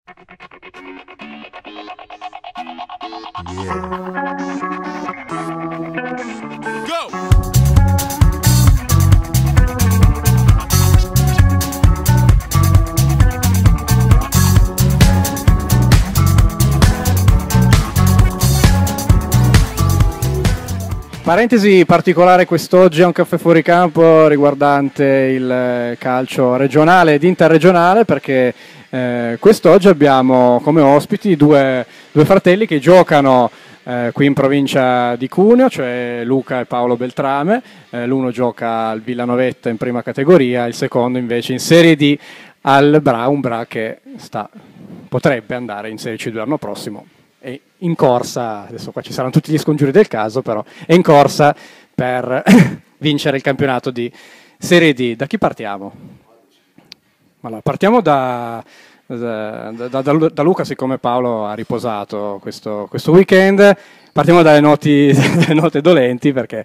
Go! Parentesi particolare quest'oggi a un caffè fuori campo riguardante il calcio regionale ed interregionale, perché quest'oggi abbiamo come ospiti due fratelli che giocano qui in provincia di Cuneo, cioè Luca e Paolo Beltrame. L'uno gioca al Villanovetta in prima categoria, il secondo invece in Serie D al un Bra che potrebbe andare in Serie C2 l'anno prossimo. È in corsa, adesso qua ci saranno tutti gli scongiuri del caso, però è in corsa per vincere il campionato di Serie D. Da chi partiamo? Allora, partiamo da Luca, siccome Paolo ha riposato questo weekend. Partiamo dalle note dolenti, perché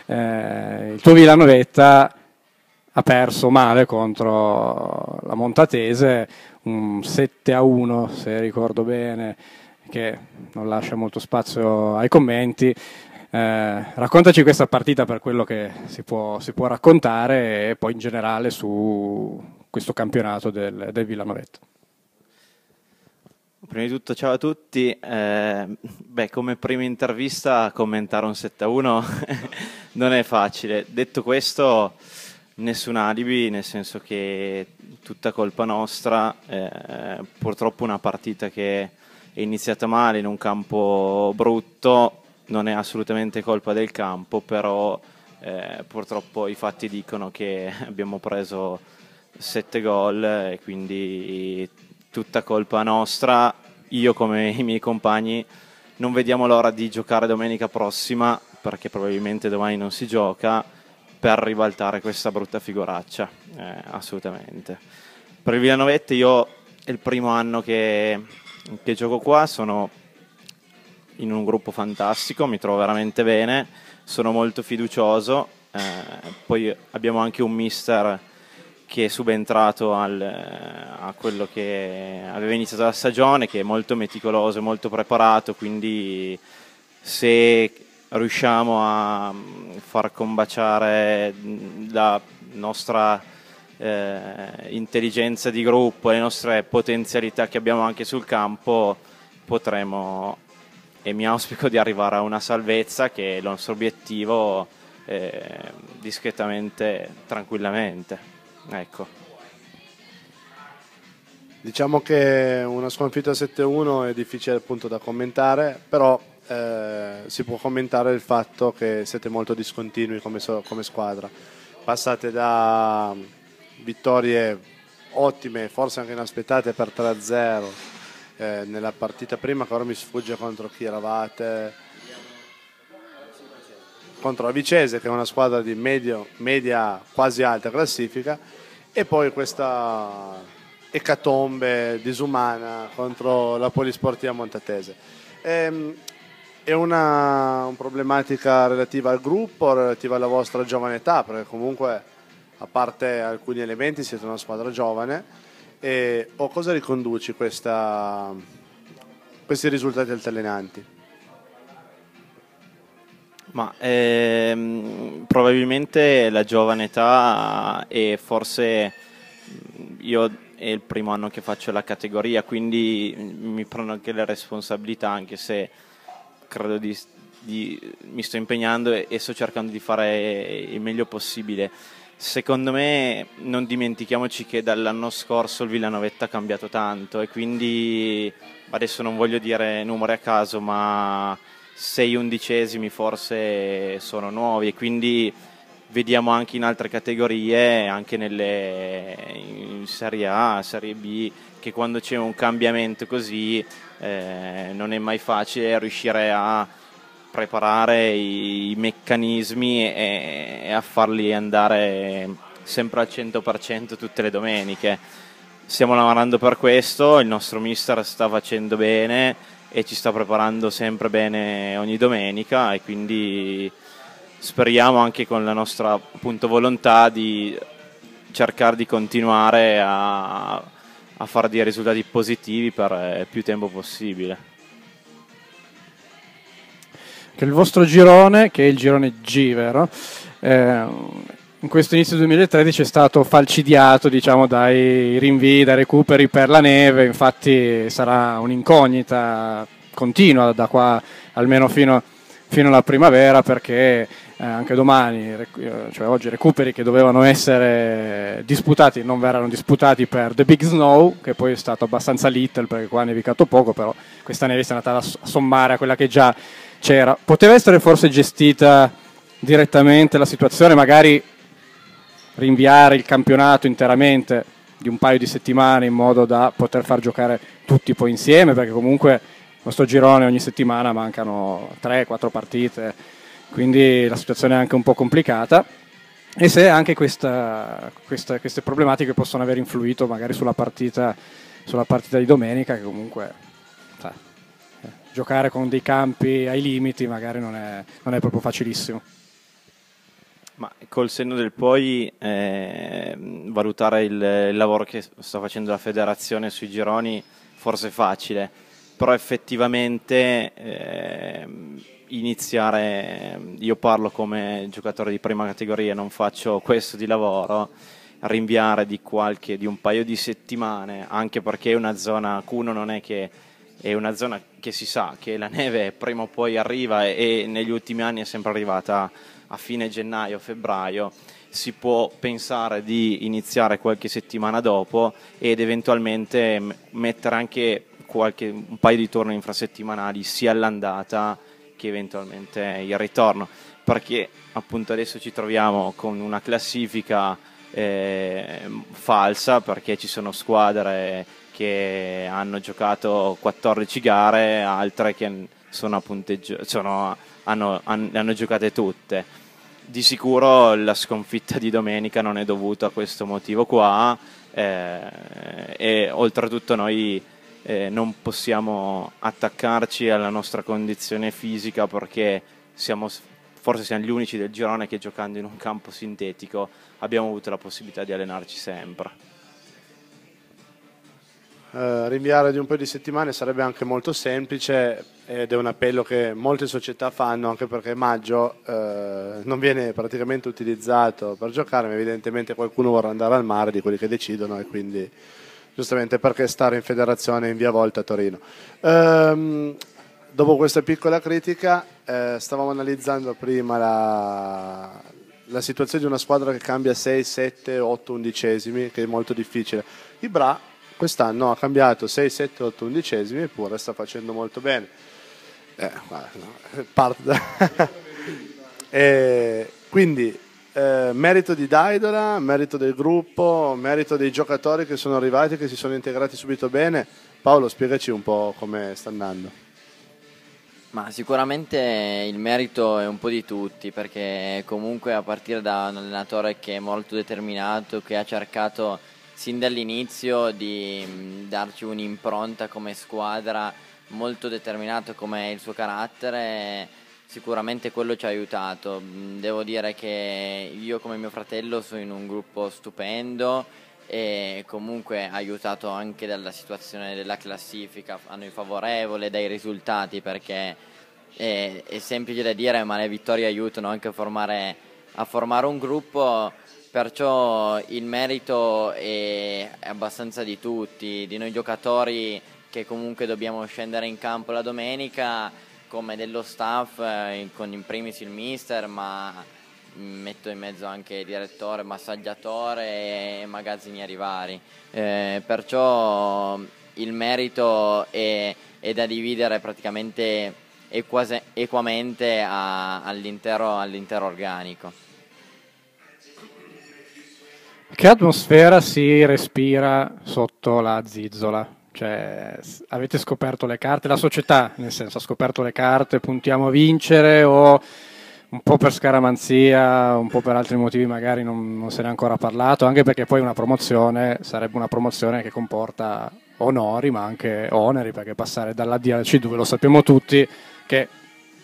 il tuo Villanovetta ha perso male contro la Montatese, un 7-1 se ricordo bene, che non lascia molto spazio ai commenti. Raccontaci questa partita per quello che si può raccontare, e poi in generale su questo campionato del Villanovetta. Prima di tutto ciao a tutti. Come prima intervista commentare un 7-1 non è facile. Detto questo, nessun alibi, nel senso che tutta colpa nostra. Purtroppo una partita che è iniziata male in un campo brutto, non è assolutamente colpa del campo, però purtroppo i fatti dicono che abbiamo preso 7 gol e quindi tutta colpa nostra. Io come i miei compagni non vediamo l'ora di giocare domenica prossima, perché probabilmente domani non si gioca, per ribaltare questa brutta figuraccia, assolutamente. Per il Villanovetta io è il primo anno che gioco qua, sono in un gruppo fantastico, mi trovo veramente bene, sono molto fiducioso, poi abbiamo anche un mister che è subentrato a quello che aveva iniziato la stagione, che è molto meticoloso e molto preparato, quindi se riusciamo a far combaciare la nostra intelligenza di gruppo e le nostre potenzialità che abbiamo anche sul campo, potremo, e mi auspico di arrivare a una salvezza, che è il nostro obiettivo, discretamente, tranquillamente. Ecco. Diciamo che una sconfitta 7-1 è difficile appunto da commentare, però si può commentare il fatto che siete molto discontinui come squadra. Passate da vittorie ottime, forse anche inaspettate, per 3-0 nella partita prima, che ora mi sfugge contro chi eravate, contro la Vicese, che è una squadra di media quasi alta classifica, e poi questa ecatombe disumana contro la Polisportiva Montatese. È una problematica relativa al gruppo, relativa alla vostra giovane età, perché comunque, a parte alcuni elementi, siete una squadra giovane. O cosa riconduci questi risultati altalenanti? Ma probabilmente la giovane età, e forse io è il primo anno che faccio la categoria, quindi mi prendo anche le responsabilità, anche se credo mi sto impegnando e sto cercando di fare il meglio possibile. Secondo me non dimentichiamoci che dall'anno scorso il Villanovetta ha cambiato tanto, e quindi adesso non voglio dire numeri a caso, ma 6 undicesimi forse sono nuovi, e quindi vediamo anche in altre categorie, anche in Serie A, Serie B, che quando c'è un cambiamento così non è mai facile riuscire a preparare i meccanismi e a farli andare sempre al 100% tutte le domeniche. Stiamo lavorando per questo, il nostro mister sta facendo bene e ci sta preparando sempre bene ogni domenica, e quindi speriamo, anche con la nostra appunto volontà, di cercare di continuare a a fare dei risultati positivi per più tempo possibile. Che il vostro girone, che è il girone G, vero? In questo inizio 2013 è stato falcidiato, diciamo, dai rinvii, dai recuperi per la neve, infatti sarà un'incognita continua da qua almeno fino alla primavera, perché anche domani, cioè oggi, recuperi che dovevano essere disputati non verranno disputati per The Big Snow, che poi è stato abbastanza little perché qua ha nevicato poco, però questa neve è andata a sommare a quella che già c'era. Poteva essere forse gestita direttamente la situazione, magari rinviare il campionato interamente di un paio di settimane in modo da poter far giocare tutti poi insieme, perché comunque il nostro girone ogni settimana mancano 3-4 partite, quindi la situazione è anche un po' complicata, e se anche queste problematiche possono aver influito magari sulla partita di domenica, che comunque giocare con dei campi ai limiti magari non è proprio facilissimo. Ma col senno del poi valutare il lavoro che sta facendo la federazione sui gironi forse è facile, però effettivamente iniziare, io parlo come giocatore di prima categoria, non faccio questo di lavoro, rinviare di un paio di settimane, anche perché è una zona, Cuno non è che è una zona che si sa che la neve prima o poi arriva, e negli ultimi anni è sempre arrivata a fine gennaio, febbraio. Si può pensare di iniziare qualche settimana dopo ed eventualmente mettere anche un paio di turni infrasettimanali sia all'andata che eventualmente il ritorno, perché appunto adesso ci troviamo con una classifica falsa, perché ci sono squadre che hanno giocato 14 gare, altre che hanno giocate tutte. Di sicuro la sconfitta di domenica non è dovuta a questo motivo qua, e oltretutto noi non possiamo attaccarci alla nostra condizione fisica, perché forse siamo gli unici del girone che, giocando in un campo sintetico, abbiamo avuto la possibilità di allenarci sempre. Rinviare di un paio di settimane sarebbe anche molto semplice, ed è un appello che molte società fanno, anche perché maggio non viene praticamente utilizzato per giocare, ma evidentemente qualcuno vorrà andare al mare di quelli che decidono, e quindi giustamente perché stare in federazione in via Volta a Torino. Dopo questa piccola critica, stavamo analizzando prima la situazione di una squadra che cambia 6, 7, 8 undicesimi, che è molto difficile. I Bra quest'anno ha cambiato 6, 7, 8 undicesimi, eppure sta facendo molto bene. Quindi merito di Daidola, merito del gruppo, merito dei giocatori che sono arrivati, che si sono integrati subito bene. Paolo, spiegaci un po' come sta andando. Ma sicuramente il merito è un po' di tutti, perché comunque a partire da un allenatore che è molto determinato, che ha cercato sin dall'inizio di darci un'impronta come squadra, molto determinato come è il suo carattere, sicuramente quello ci ha aiutato. Devo dire che io come mio fratello sono in un gruppo stupendo, e comunque aiutato anche dalla situazione della classifica a noi favorevole, dai risultati, perché è semplice da dire, ma le vittorie aiutano anche a formare un gruppo. Perciò il merito è abbastanza di tutti, di noi giocatori che comunque dobbiamo scendere in campo la domenica, come dello staff, con in primis il mister, ma metto in mezzo anche il direttore, massaggiatore e magazzinieri vari. Perciò il merito è da dividere praticamente equamente all'intero organico. Che atmosfera si respira sotto la zizzola? Cioè, avete scoperto le carte, la società nel senso ha scoperto le carte, puntiamo a vincere, o un po' per scaramanzia, un po' per altri motivi magari non se ne è ancora parlato, anche perché poi una promozione sarebbe una promozione che comporta onori ma anche oneri, perché passare dalla D al C2 lo sappiamo tutti che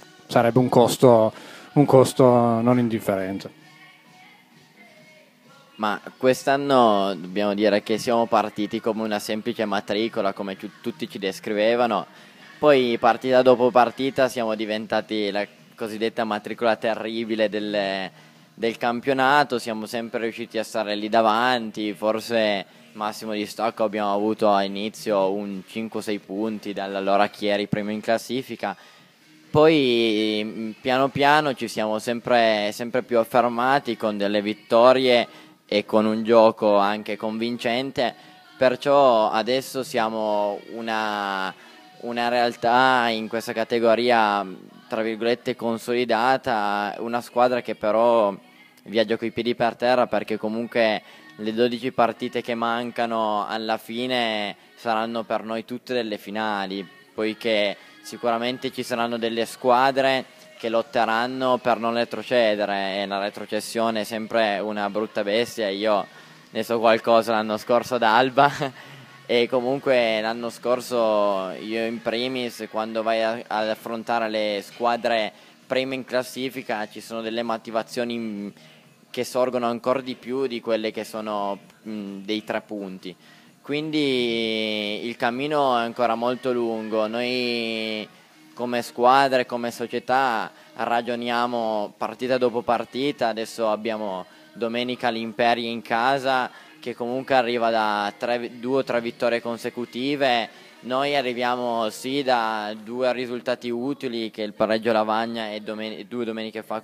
sarebbe un costo non indifferente. Ma quest'anno dobbiamo dire che siamo partiti come una semplice matricola, come tutti ci descrivevano, poi partita dopo partita siamo diventati la cosiddetta matricola terribile del campionato, siamo sempre riusciti a stare lì davanti, forse massimo di stacco abbiamo avuto a inizio un 5-6 punti dall'allora Chieri primo in classifica, poi piano piano ci siamo sempre più affermati con delle vittorie e con un gioco anche convincente, perciò adesso siamo una realtà in questa categoria tra virgolette consolidata, una squadra che però viaggia coi piedi per terra, perché comunque le 12 partite che mancano alla fine saranno per noi tutte delle finali, poiché sicuramente ci saranno delle squadre che lotteranno per non retrocedere, e la retrocessione è sempre una brutta bestia. Io ne so qualcosa l'anno scorso ad Alba e comunque l'anno scorso io in primis, quando vai ad affrontare le squadre prime in classifica, ci sono delle motivazioni che sorgono ancora di più di quelle che sono dei 3 punti. Quindi il cammino è ancora molto lungo. Noi come squadra e come società ragioniamo partita dopo partita. Adesso abbiamo domenica l'Imperia in casa, che comunque arriva da 2 o 3 vittorie consecutive. Noi arriviamo sì da 2 risultati utili, che è il pareggio Lavagna e 2 domeniche fa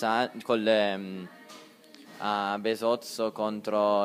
a Besozzo contro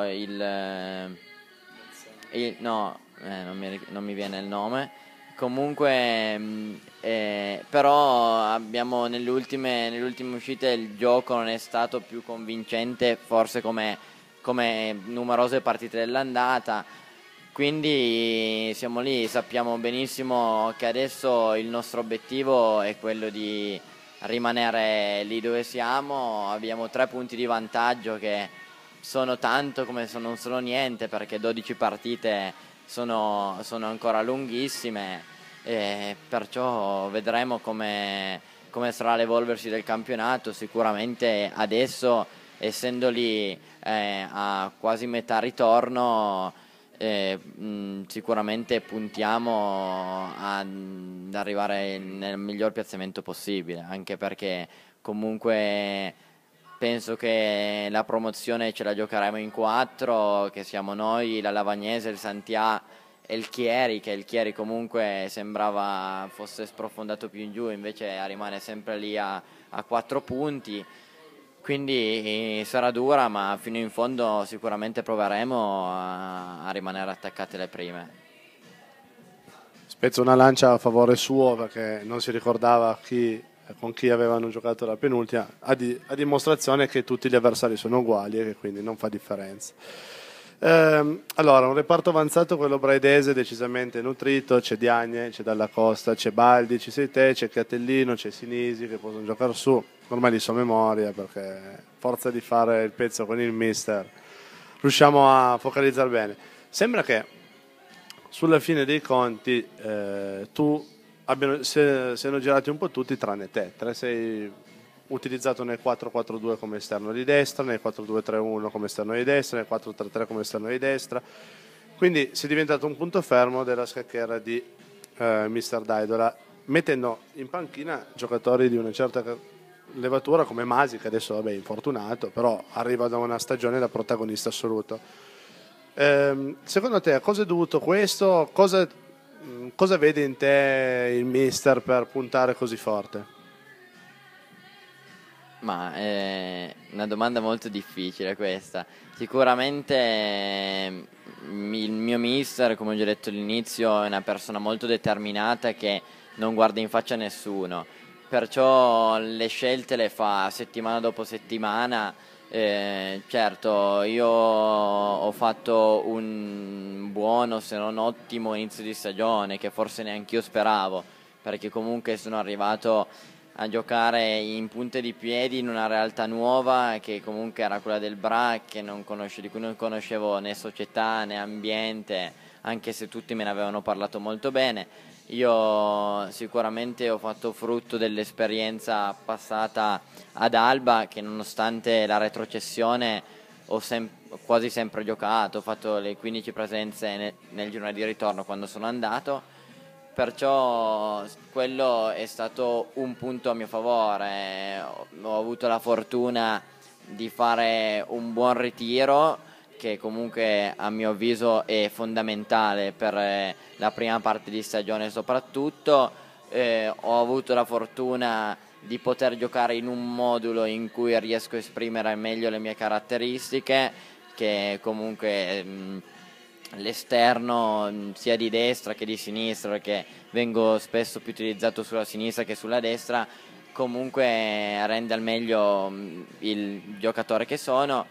non mi viene il nome. Comunque però abbiamo nelle ultime uscite il gioco non è stato più convincente, forse come numerose partite dell'andata, quindi siamo lì, sappiamo benissimo che adesso il nostro obiettivo è quello di rimanere lì dove siamo. Abbiamo 3 punti di vantaggio, che sono tanto come non sono niente, perché 12 partite sono ancora lunghissime, e perciò vedremo come sarà l'evolversi del campionato. Sicuramente adesso, essendo lì a quasi metà ritorno, sicuramente puntiamo ad arrivare nel miglior piazzamento possibile, anche perché comunque penso che la promozione ce la giocheremo in 4, che siamo noi, la Lavagnese, il Santià e il Chieri, che il Chieri comunque sembrava fosse sprofondato più in giù, invece rimane sempre lì a 4 punti. Quindi sarà dura, ma fino in fondo sicuramente proveremo a rimanere attaccati alle prime. Spezzo una lancia a favore suo, perché non si ricordava con chi avevano giocato la penultima, a dimostrazione che tutti gli avversari sono uguali e che quindi non fa differenza. Allora, un reparto avanzato, quello braidese, decisamente nutrito. C'è Diagne, c'è Dalla Costa, c'è Baldi, ci sei te, c'è Catellino, c'è Sinisi, che possono giocare su. Ormai li so a memoria, perché forza di fare il pezzo con il mister riusciamo a focalizzare bene. Sembra che sulla fine dei conti siano girati un po' tutti tranne te. Te sei utilizzato nel 4-4-2 come esterno di destra, nel 4-2-3-1 come esterno di destra, nel 4-3-3 come esterno di destra, quindi sei diventato un punto fermo della scacchiera di mister Daidola, mettendo in panchina giocatori di una certa levatura come Masi, che adesso è infortunato, però arriva da una stagione da protagonista assoluto. Secondo te a cosa è dovuto questo? Cosa vede in te il mister per puntare così forte? Ma è una domanda molto difficile questa. Sicuramente il mio mister, come ho già detto all'inizio, è una persona molto determinata che non guarda in faccia a nessuno, perciò le scelte le fa settimana dopo settimana. Certo, io ho fatto un buono, se non ottimo inizio di stagione, che forse neanche io speravo, perché comunque sono arrivato a giocare in punte di piedi in una realtà nuova, che comunque era quella del Bra, di cui non conoscevo né società né ambiente, anche se tutti me ne avevano parlato molto bene. Io sicuramente ho fatto frutto dell'esperienza passata ad Alba, che nonostante la retrocessione ho quasi sempre giocato, ho fatto le 15 presenze nel girone di ritorno quando sono andato, perciò quello è stato un punto a mio favore. Ho avuto la fortuna di fare un buon ritiro, che comunque a mio avviso è fondamentale per la prima parte di stagione soprattutto. Ho avuto la fortuna di poter giocare in un modulo in cui riesco a esprimere meglio le mie caratteristiche, che comunque l'esterno sia di destra che di sinistra, perché vengo spesso più utilizzato sulla sinistra che sulla destra, comunque rende al meglio il giocatore che sono.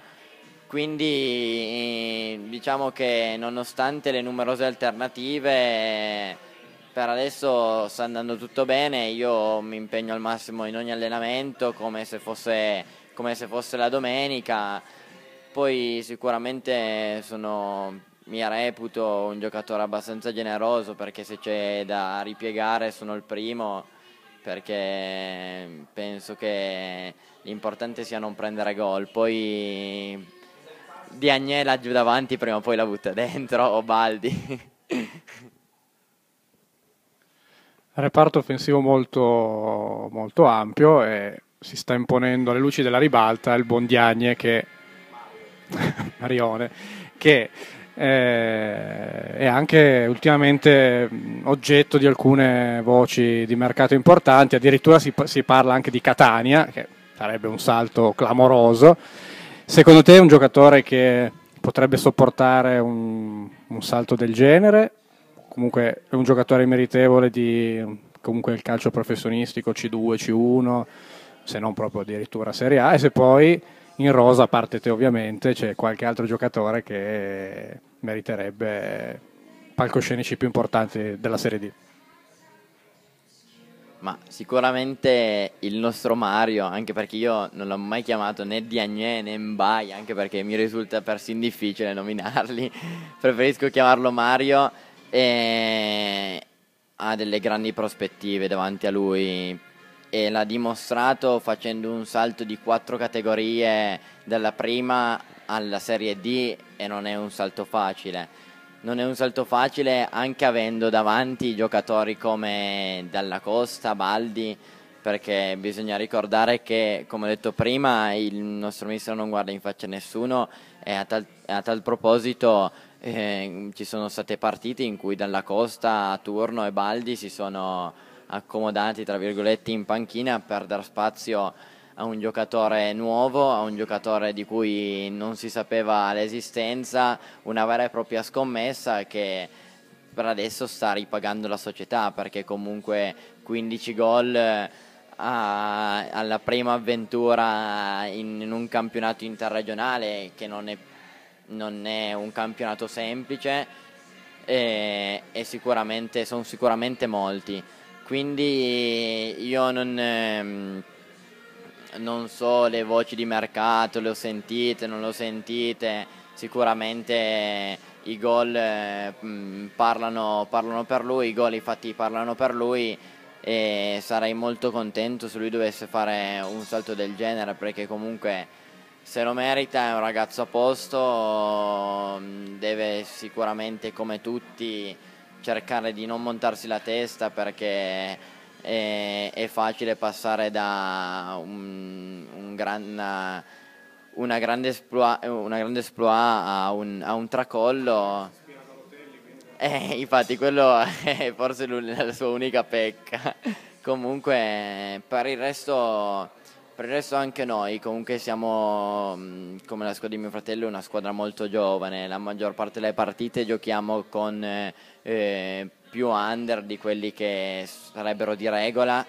Quindi diciamo che nonostante le numerose alternative, per adesso sta andando tutto bene. Io mi impegno al massimo in ogni allenamento come se fosse la domenica. Poi sicuramente mi reputo un giocatore abbastanza generoso, perché se c'è da ripiegare sono il primo, perché penso che l'importante sia non prendere gol. Poi Diagne laggiù davanti prima o poi la butta dentro, o Baldi. Reparto offensivo molto, molto ampio, e si sta imponendo alle luci della ribalta il buon Diagne, che Marione, che è anche ultimamente oggetto di alcune voci di mercato importanti. Addirittura si parla anche di Catania, che sarebbe un salto clamoroso. Secondo te è un giocatore che potrebbe sopportare un salto del genere? Comunque è un giocatore meritevole di comunque il calcio professionistico C2, C1, se non proprio addirittura Serie A? E se poi in rosa, a parte te ovviamente, c'è qualche altro giocatore che meriterebbe palcoscenici più importanti della Serie D? Ma sicuramente il nostro Mario, anche perché io non l'ho mai chiamato né Diagne né Mbai, anche perché mi risulta persino difficile nominarli. Preferisco chiamarlo Mario, e ha delle grandi prospettive davanti a lui, e l'ha dimostrato facendo un salto di 4 categorie dalla prima alla Serie D, e non è un salto facile. Non è un salto facile anche avendo davanti giocatori come Dalla Costa, Baldi, perché bisogna ricordare che, come ho detto prima, il nostro mister non guarda in faccia a nessuno, e a tal proposito ci sono state partite in cui Dalla Costa, Turno e Baldi si sono accomodati, tra virgolette, in panchina per dar spazio a un giocatore nuovo, a un giocatore di cui non si sapeva l'esistenza, una vera e propria scommessa che per adesso sta ripagando la società, perché comunque 15 gol alla prima avventura in un campionato interregionale, che non è un campionato semplice, e sono sicuramente molti. Quindi io non so le voci di mercato, le ho sentite, non le ho sentite. Sicuramente i gol parlano per lui, i gol infatti parlano per lui, e sarei molto contento se lui dovesse fare un salto del genere, perché comunque se lo merita, è un ragazzo a posto. Deve sicuramente, come tutti, cercare di non montarsi la testa, perché è facile passare da una grande exploit a un tracollo. Infatti quello è forse la sua unica pecca. Comunque per il resto anche noi comunque siamo, come la squadra di mio fratello, una squadra molto giovane. La maggior parte delle partite giochiamo con più under di quelli che sarebbero di regola,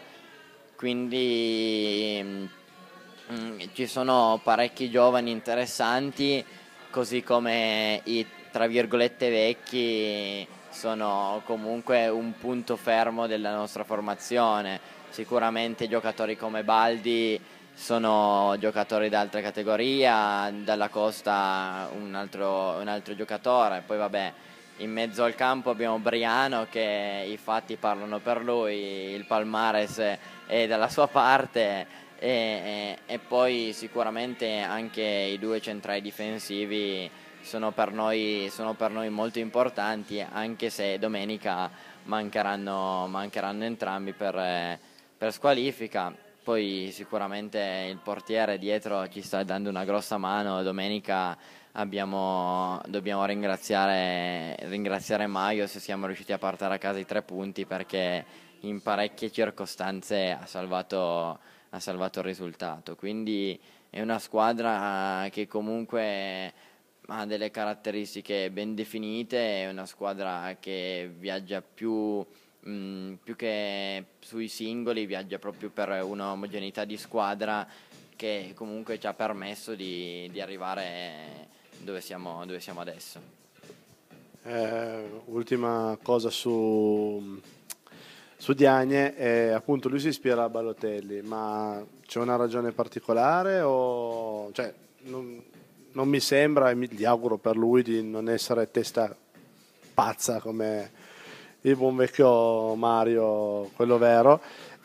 quindi ci sono parecchi giovani interessanti, così come i, tra virgolette, vecchi sono comunque un punto fermo della nostra formazione. Sicuramente giocatori come Baldi sono giocatori d'altra categoria, Dalla Costa un altro giocatore, poi vabbè, in mezzo al campo abbiamo Briano, che i fatti parlano per lui, il palmares è dalla sua parte, e poi sicuramente anche i due centrali difensivi sono per noi molto importanti, anche se domenica mancheranno entrambi per squalifica. Poi sicuramente il portiere dietro ci sta dando una grossa mano. Domenica dobbiamo ringraziare Maio se siamo riusciti a portare a casa i 3 punti, perché in parecchie circostanze ha salvato il risultato. Quindi è una squadra che comunque ha delle caratteristiche ben definite, è una squadra che viaggia più che sui singoli, viaggia proprio per un'omogeneità di squadra che comunque ci ha permesso di arrivare dove siamo adesso. Ultima cosa su Diagne, appunto lui si ispira a Balotelli, ma c'è una ragione particolare o cioè, non mi sembra, e gli auguro per lui di non essere testa pazza come il buon vecchio Mario, quello vero.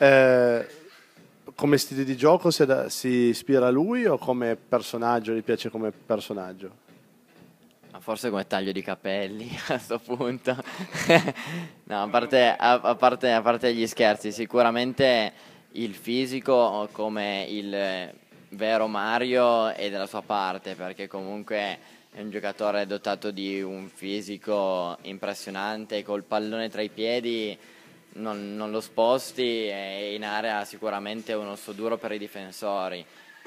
Come stile di gioco si ispira a lui o come personaggio, gli piace come personaggio? Forse come taglio di capelli a questo punto. No, a parte gli scherzi, sicuramente il fisico come il vero Mario è dalla sua parte, perché comunque è un giocatore dotato di un fisico impressionante, col pallone tra i piedi non lo sposti, e in area sicuramente un osso duro per i difensori.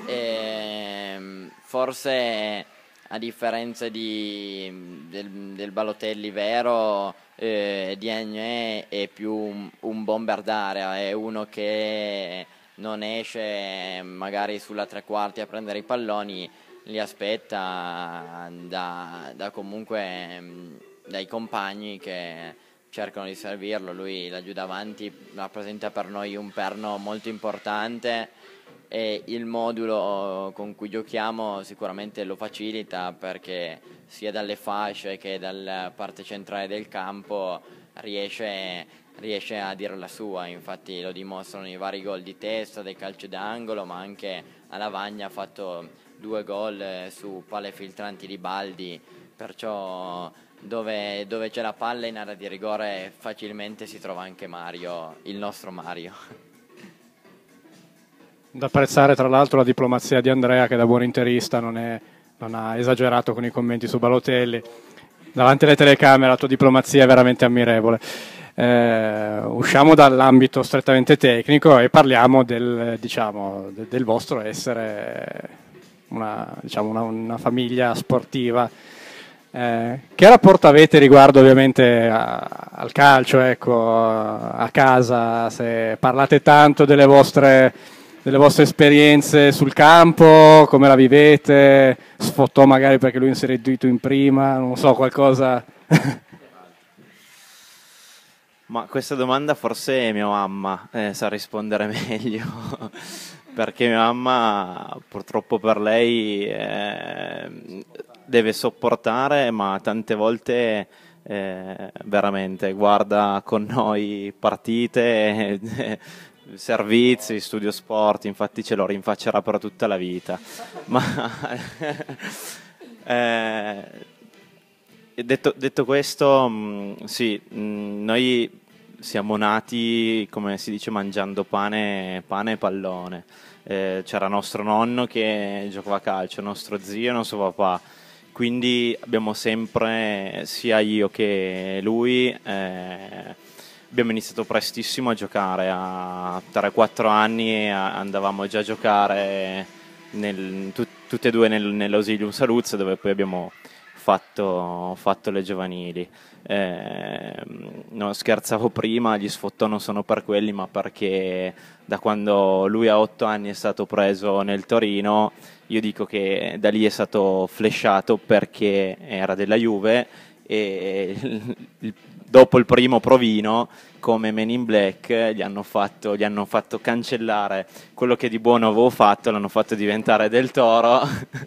Forse a differenza del Balotelli vero, Diagne è più un bomber d'area, è uno che non esce magari sulla tre quarti a prendere i palloni, li aspetta comunque dai compagni che cercano di servirlo. Lui laggiù davanti rappresenta per noi un perno molto importante, e il modulo con cui giochiamo sicuramente lo facilita, perché sia dalle fasce che dalla parte centrale del campo riesce a dire la sua. Infatti lo dimostrano i vari gol di testa, dei calci d'angolo, ma anche a Lavagna ha fatto 2 gol su palle filtranti di Baldi, perciò dove c'è la palla in area di rigore facilmente si trova anche Mario, il nostro Mario. Da apprezzare tra l'altro la diplomazia di Andrea, che da buon interista non ha esagerato con i commenti su Balotelli. Davanti alle telecamere la tua diplomazia è veramente ammirevole. Usciamo dall'ambito strettamente tecnico e parliamo del vostro essere una famiglia sportiva. Che rapporto avete riguardo ovviamente al calcio, ecco, a casa? Se parlate tanto delle vostre esperienze sul campo, come la vivete? Sfottò magari perché lui inserito in prima, non so, qualcosa. Ma questa domanda forse mia mamma sa rispondere meglio, perché mia mamma purtroppo per lei deve sopportare, ma tante volte veramente guarda con noi partite, servizi, studio sport, infatti ce lo rinfaccerà per tutta la vita. Ma detto questo, sì, noi siamo nati, come si dice, mangiando pane e pallone. C'era nostro nonno che giocava a calcio, nostro zio e nostro papà, quindi abbiamo sempre, sia io che lui, abbiamo iniziato prestissimo a giocare. A 3-4 anni andavamo già a giocare tutte e due nell'Ausilium Saluzzo, dove poi abbiamo fatto le giovanili. No, scherzavo prima, gli sfottò non sono per quelli, ma perché da quando lui a 8 anni è stato preso nel Torino, io dico che da lì è stato flashato perché era della Juve, e dopo il primo provino come Men in Black gli hanno fatto cancellare quello che di buono avevo fatto, l'hanno fatto diventare del Toro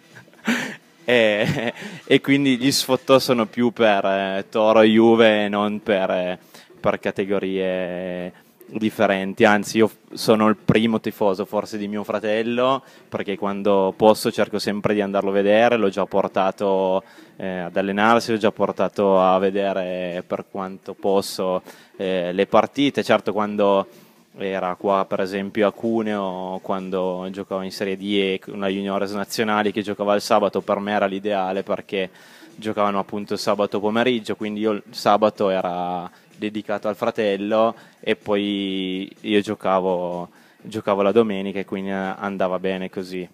e quindi gli sfottò sono più per Toro e Juve, non per categorie differenti, anzi io sono il primo tifoso forse di mio fratello, perché quando posso cerco sempre di andarlo a vedere, l'ho già portato ad allenarsi, l'ho già portato a vedere per quanto posso le partite, certo quando era qua per esempio a Cuneo, quando giocavo in Serie D e una juniores nazionali che giocava il sabato, per me era l'ideale perché giocavano appunto il sabato pomeriggio, quindi io il sabato era dedicato al fratello e poi io giocavo la domenica e quindi andava bene così.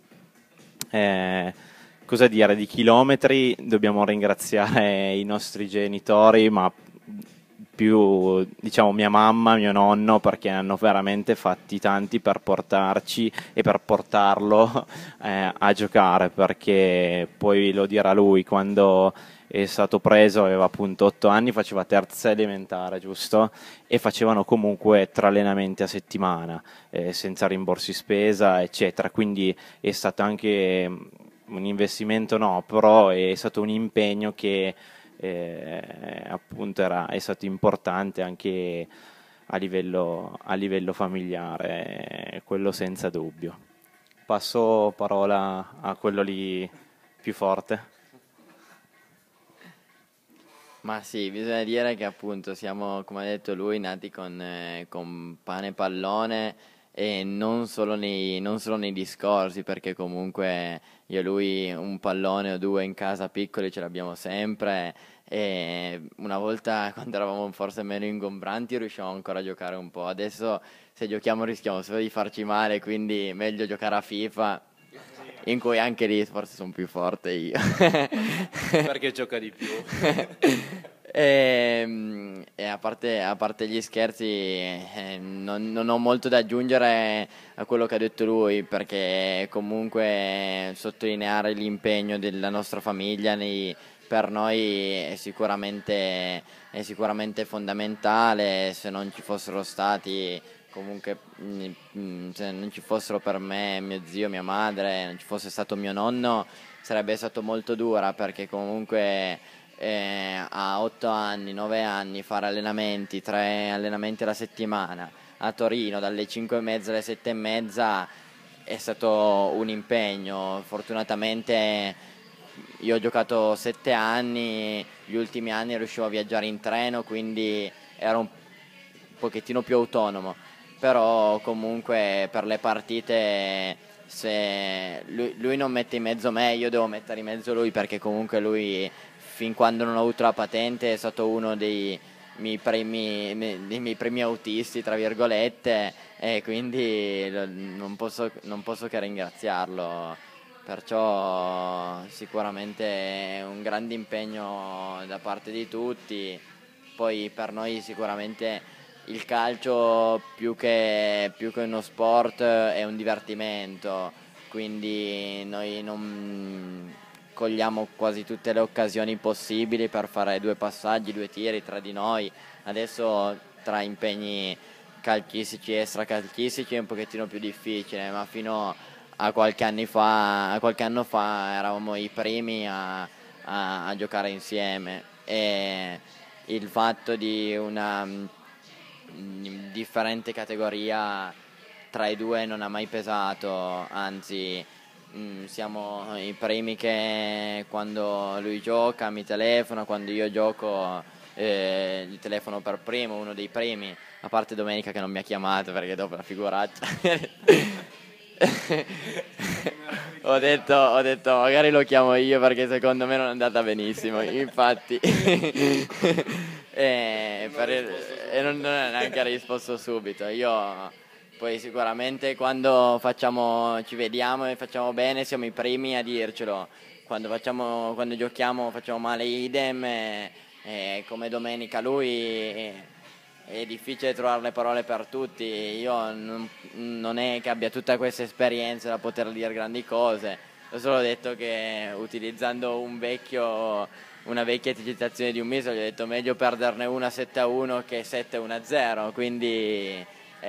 Cosa dire, di chilometri dobbiamo ringraziare i nostri genitori, ma più diciamo mia mamma, mio nonno, perché hanno veramente fatti tanti per portarci e per portarlo a giocare, perché poi lo dirà lui, quando è stato preso aveva appunto 8 anni, faceva terza elementare, giusto? E facevano comunque 3 allenamenti a settimana, senza rimborsi spesa, eccetera, quindi è stato anche un investimento, no, però è stato un impegno che appunto è stato importante anche a livello familiare, quello senza dubbio. Passo parola a quello lì più forte. Ma sì, bisogna dire che appunto siamo, come ha detto lui, nati con pane e pallone e non solo nei discorsi, perché comunque io e lui un pallone o due in casa piccoli ce l'abbiamo sempre e una volta quando eravamo forse meno ingombranti riuscivamo ancora a giocare un po'. Adesso se giochiamo rischiamo solo di farci male, quindi meglio giocare a FIFA, in cui anche lì forse sono più forte io. Perché gioca di più. E a parte gli scherzi, non ho molto da aggiungere a quello che ha detto lui, perché comunque sottolineare l'impegno della nostra famiglia per noi è sicuramente fondamentale. Se non ci fossero stati, comunque, se non ci fossero per me mio zio, mia madre, non ci fosse stato mio nonno, sarebbe stato molto dura, perché comunque a 8 anni, 9 anni fare allenamenti, 3 allenamenti alla settimana a Torino dalle 5:30 alle 7:30 è stato un impegno. Fortunatamente io ho giocato 7 anni, gli ultimi anni riuscivo a viaggiare in treno, quindi ero un pochettino più autonomo, però comunque per le partite, se lui non mette in mezzo me, io devo mettere in mezzo lui, perché comunque lui fin quando non ho avuto la patente è stato uno dei miei primi autisti, tra virgolette, e quindi non posso che ringraziarlo. Perciò sicuramente un grande impegno da parte di tutti. Poi per noi sicuramente il calcio più che uno sport è un divertimento, quindi noi non cogliamo quasi tutte le occasioni possibili per fare 2 passaggi, 2 tiri tra di noi. Adesso tra impegni calcistici e extracalcistici è un pochettino più difficile, ma fino a qualche anno fa eravamo i primi a giocare insieme, e il fatto di una differente categoria tra i due non ha mai pesato, anzi siamo i primi che quando lui gioca mi telefona, quando io gioco gli telefono per primo, uno dei primi, a parte domenica che non mi ha chiamato perché dopo la figuraccia. Ho detto magari lo chiamo io perché secondo me non è andata benissimo, infatti. E non ha neanche risposto subito. Io poi sicuramente quando ci vediamo e facciamo bene siamo i primi a dircelo. Quando giochiamo facciamo male, idem, e come domenica lui è difficile trovare le parole per tutti. Io non è che abbia tutta questa esperienza da poter dire grandi cose. Ho solo detto che utilizzando una vecchia citazione di un mese, gli ho detto meglio perderne una 7-1 che 7-1-0, quindi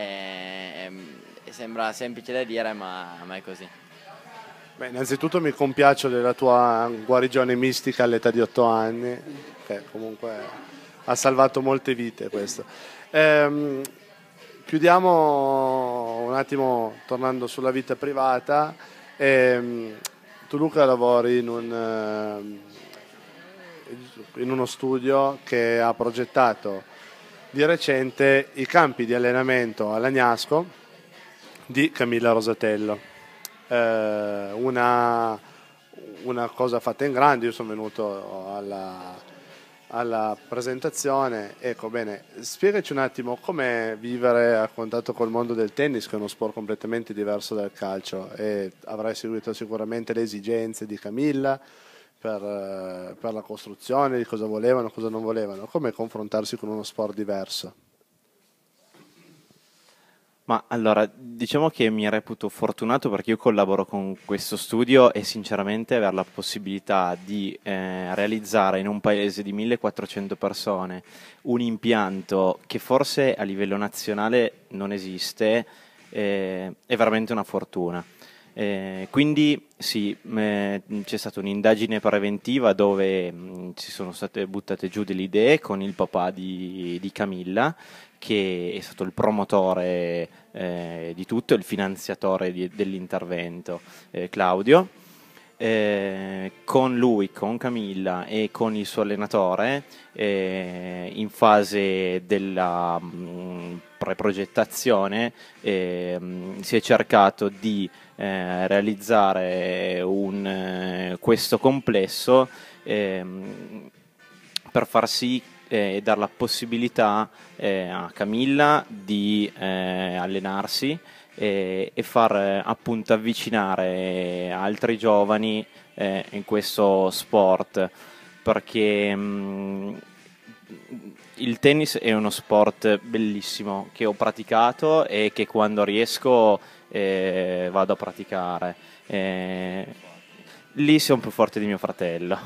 sembra semplice da dire, ma è così. Beh, innanzitutto mi compiaccio della tua guarigione mistica all'età di 8 anni, che comunque ha salvato molte vite questo. Più chiudiamo un attimo tornando sulla vita privata. Tu Luca lavori in uno studio che ha progettato di recente i campi di allenamento all'Agnasco di Camilla Rosatello. Una cosa fatta in grande. Io sono venuto alla presentazione. Ecco, bene, spiegaci un attimo com'è vivere a contatto col mondo del tennis, che è uno sport completamente diverso dal calcio, e avrai seguito sicuramente le esigenze di Camilla per la costruzione, di cosa volevano, cosa non volevano. Come confrontarsi con uno sport diverso? Ma allora, diciamo che mi reputo fortunato perché io collaboro con questo studio e sinceramente avere la possibilità di realizzare in un paese di 1400 persone un impianto che forse a livello nazionale non esiste è veramente una fortuna. Quindi sì, c'è stata un'indagine preventiva dove ci sono state buttate giù delle idee con il papà di Camilla, che è stato il promotore di tutto, il finanziatore dell'intervento, Claudio. Con lui, con Camilla e con il suo allenatore, in fase della preprogettazione, si è cercato di realizzare questo complesso per far sì e dare la possibilità a Camilla di allenarsi e far appunto avvicinare altri giovani in questo sport, perché il tennis è uno sport bellissimo che ho praticato e che quando riesco vado a praticare. Lì sono più forte di mio fratello.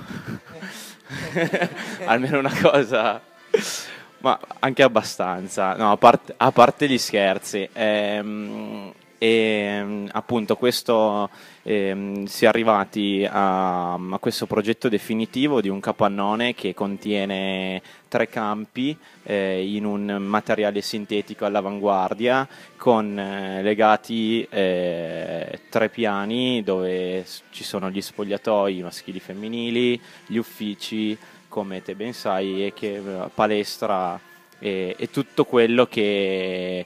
Almeno una cosa, ma anche abbastanza, no, a parte gli scherzi, appunto questo si è arrivati a questo progetto definitivo di un capannone che contiene 3 campi in un materiale sintetico all'avanguardia, con legati 3 piani dove ci sono gli spogliatoi maschili e femminili, gli uffici, come te ben sai, e palestra e tutto quello che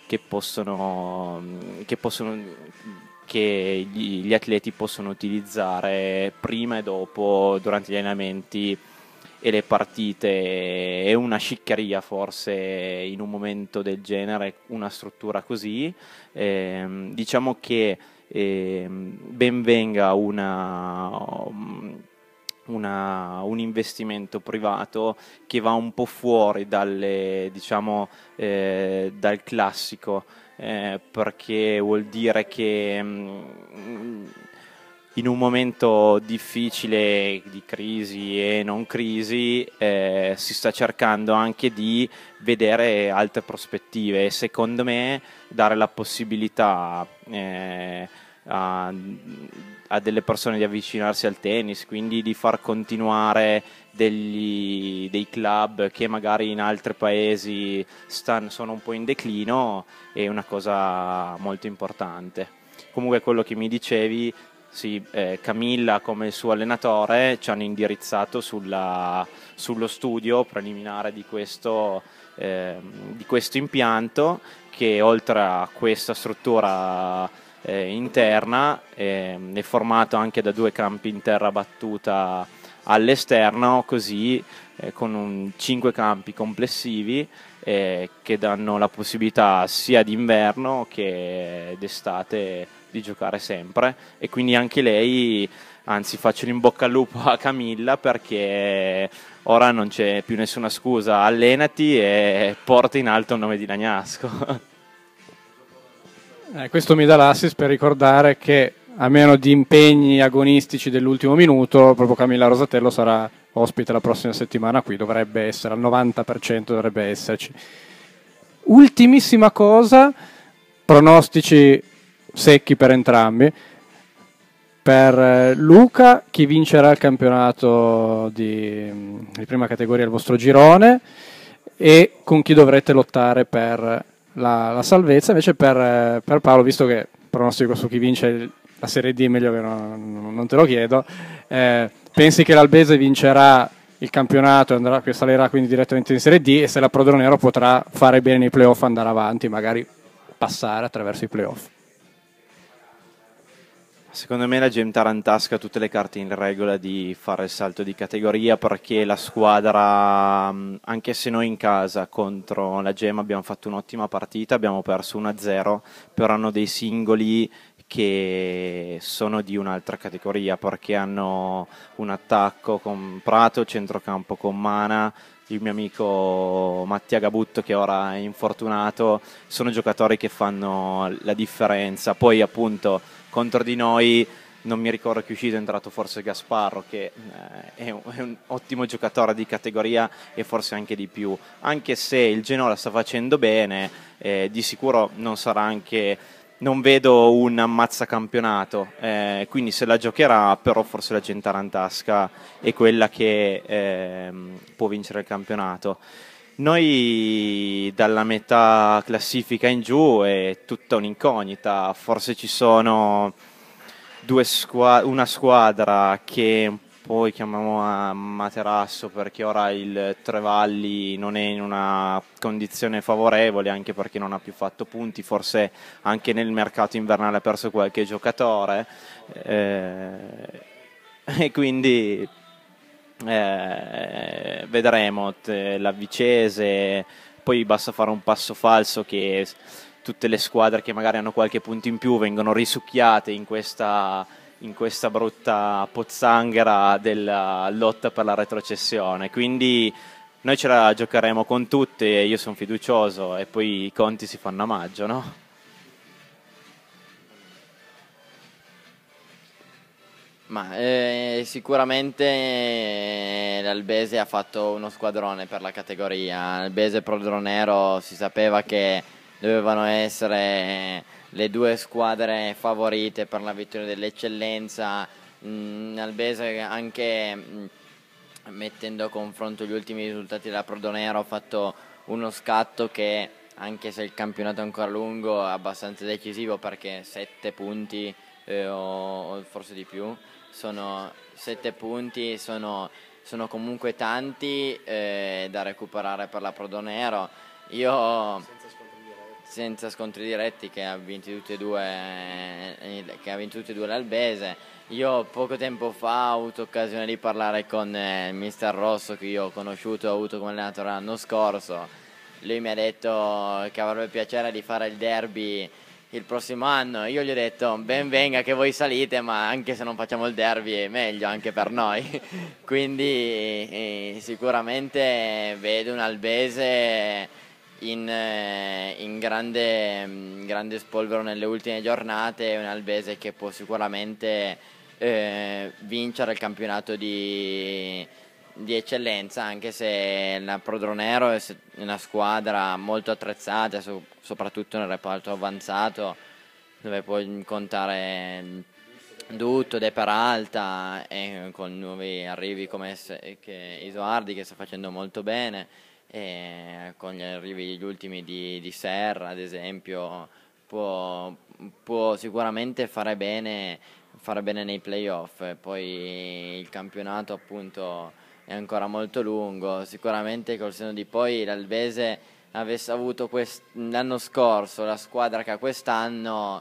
gli atleti possono utilizzare prima e dopo, durante gli allenamenti e le partite. È una sciccheria forse in un momento del genere una struttura così. Diciamo che ben venga un investimento privato che va un po' fuori dal classico, perché vuol dire che in un momento difficile di crisi e non crisi si sta cercando anche di vedere altre prospettive e secondo me dare la possibilità a delle persone di avvicinarsi al tennis, quindi di far continuare dei club che magari in altri paesi sono un po' in declino, è una cosa molto importante. Comunque quello che mi dicevi, sì, Camilla come il suo allenatore ci hanno indirizzato sullo studio preliminare di questo impianto, che oltre a questa struttura interna è formato anche da 2 campi in terra battuta all'esterno, così con 5 campi complessivi che danno la possibilità sia d'inverno che d'estate di giocare sempre. E quindi anche lei, anzi faccio in bocca al lupo a Camilla, perché ora non c'è più nessuna scusa, allenati e porta in alto il nome di Lagnasco. Questo mi dà l'assist per ricordare che, a meno di impegni agonistici dell'ultimo minuto, proprio Camilla Rosatello sarà ospite la prossima settimana qui, dovrebbe essere al 90%, dovrebbe esserci. Ultimissima cosa, pronostici secchi per entrambi. Per Luca, chi vincerà il campionato di prima categoria, il vostro girone, e con chi dovrete lottare per la salvezza. Invece per Paolo, visto che pronostico su chi vince la Serie D, meglio che non te lo chiedo, pensi che l'Albese vincerà il campionato e che salirà quindi direttamente in Serie D, e se la Prodronero potrà fare bene nei playoff, andare avanti, magari passare attraverso i playoff? Secondo me la Gem Tarantasca ha tutte le carte in regola di fare il salto di categoria, perché la squadra, anche se noi in casa contro la Gem abbiamo fatto un'ottima partita, abbiamo perso 1-0, però hanno dei singoli che sono di un'altra categoria, perché hanno un attacco con Prato, centrocampo con Mana, il mio amico Mattia Gabutto che ora è infortunato. Sono giocatori che fanno la differenza. Poi appunto contro di noi non mi ricordo che è uscito, è entrato forse Gasparro, che è un ottimo giocatore di categoria e forse anche di più, anche se il Genoa sta facendo bene, di sicuro non sarà anche, non vedo un ammazzacampionato, quindi se la giocherà, però forse la Gem Tarantasca è quella che può vincere il campionato. Noi dalla metà classifica in giù è tutta un'incognita, forse ci sono una squadra che poi chiamiamo a Materasso, perché ora il Trevalli non è in una condizione favorevole, anche perché non ha più fatto punti, forse anche nel mercato invernale ha perso qualche giocatore, e quindi vedremo. La Vicese, poi basta fare un passo falso che tutte le squadre che magari hanno qualche punto in più vengono risucchiate in questa brutta pozzanghera della lotta per la retrocessione, quindi noi ce la giocheremo con tutte e io sono fiducioso, e poi i conti si fanno a maggio, no? Ma sicuramente l'Albese ha fatto uno squadrone per la categoria. Albese e Prodronero si sapeva che dovevano essere le due squadre favorite per la vittoria dell'eccellenza. Albese anche mettendo a confronto gli ultimi risultati della Prodronero ha fatto uno scatto che, anche se il campionato è ancora lungo, è abbastanza decisivo, perché 7 punti o forse di più, sono 7 punti, sono comunque tanti da recuperare per la Prodronero. Io, senza scontri diretti, che ha vinto tutti e due l'Albese. Io poco tempo fa ho avuto occasione di parlare con il mister Rosso, che io ho conosciuto e ho avuto come allenatore l'anno scorso. Lui mi ha detto che avrebbe piacere di fare il derby il prossimo anno. Io gli ho detto ben venga che voi salite, ma anche se non facciamo il derby è meglio anche per noi. Quindi sicuramente vedo un Albese in grande spolvero nelle ultime giornate, un Albese che può sicuramente vincere il campionato di eccellenza, anche se la Prodronero è una squadra molto attrezzata, soprattutto nel reparto avanzato, dove puoi contare Dutto, De Peralta, e con nuovi arrivi come Isoardi, che sta facendo molto bene, e con gli arrivi gli ultimi di Serra, ad esempio, può sicuramente fare bene nei playoff. Poi il campionato appunto è ancora molto lungo. Sicuramente col senno di poi l'Albese avesse avuto l'anno scorso la squadra che ha quest'anno,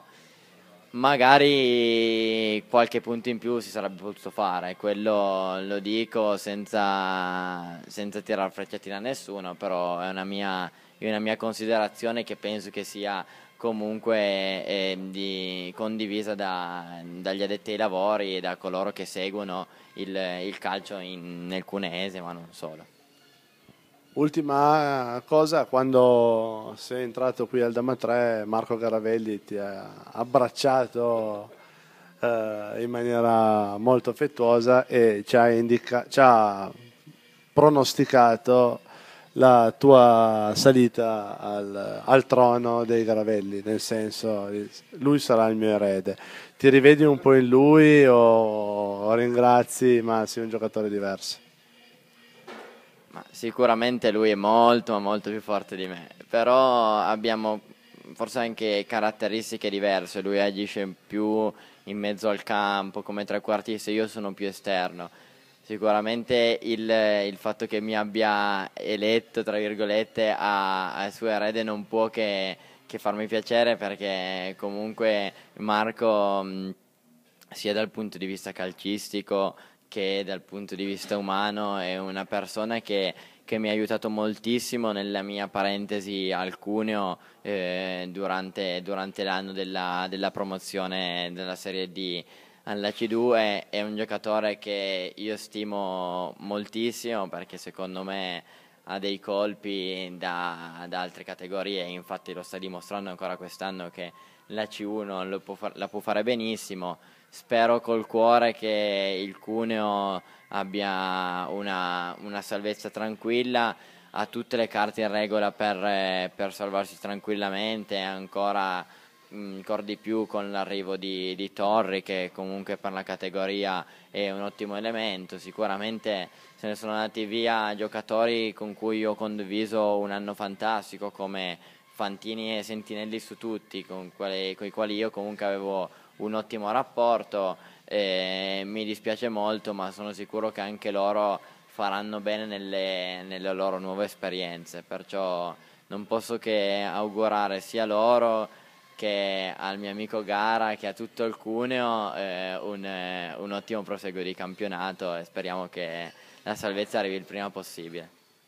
magari qualche punto in più si sarebbe potuto fare. Quello lo dico senza tirare frecciatina a nessuno, però è una mia considerazione, che penso che sia comunque condivisa dagli addetti ai lavori e da coloro che seguono il calcio nel cuneese, ma non solo. Ultima cosa, quando sei entrato qui al Dama 3, Marco Garavelli ti ha abbracciato in maniera molto affettuosa e ci ha pronosticato la tua salita al trono dei Garavelli, nel senso, lui sarà il mio erede. Ti rivedi un po' in lui o ringrazi, ma sei un giocatore diverso? Ma sicuramente lui è molto, ma molto più forte di me, però abbiamo forse anche caratteristiche diverse, lui agisce più in mezzo al campo come trequartista, io sono più esterno. Sicuramente il fatto che mi abbia eletto, tra virgolette, a suo erede non può che farmi piacere, perché comunque Marco, sia dal punto di vista calcistico che dal punto di vista umano, è una persona che mi ha aiutato moltissimo nella mia parentesi al Cuneo durante l'anno della promozione della Serie D alla C2. È un giocatore che io stimo moltissimo, perché secondo me ha dei colpi da altre categorie, infatti lo sta dimostrando ancora quest'anno che la C1 la può fare benissimo. Spero col cuore che il Cuneo abbia una salvezza tranquilla, ha tutte le carte in regola per salvarsi tranquillamente, ancora di più con l'arrivo di Torri, che comunque per la categoria è un ottimo elemento. Sicuramente se ne sono andati via giocatori con cui ho condiviso un anno fantastico, come Fantini e Sentinelli su tutti, con i quali io comunque avevo un ottimo rapporto. Mi dispiace molto, ma sono sicuro che anche loro faranno bene nelle loro nuove esperienze, perciò non posso che augurare sia loro che al mio amico Gara, che a tutto il Cuneo, un ottimo proseguo di campionato, e speriamo che la salvezza arrivi il prima possibile.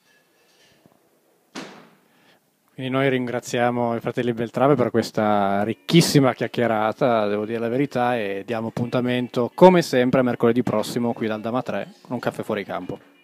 Quindi noi ringraziamo i fratelli Beltrame per questa ricchissima chiacchierata, devo dire la verità, e diamo appuntamento come sempre mercoledì prossimo qui dal Dama 3 con un caffè fuori campo.